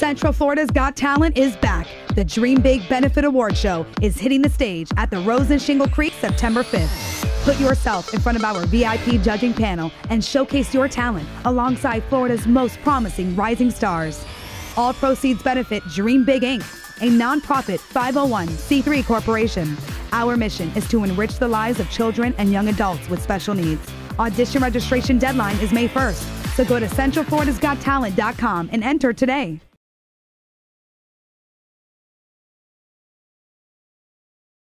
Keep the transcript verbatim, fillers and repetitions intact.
Central Florida's Got Talent is back. The Dream Big Benefit Award Show is hitting the stage at the Rose in Shingle Creek September fifth. Put yourself in front of our V I P judging panel and showcase your talent alongside Florida's most promising rising stars. All proceeds benefit Dream Big Incorporated, a nonprofit five oh one c three corporation. Our mission is to enrich the lives of children and young adults with special needs. Audition registration deadline is May first, so go to central floridas got talent dot com and enter today.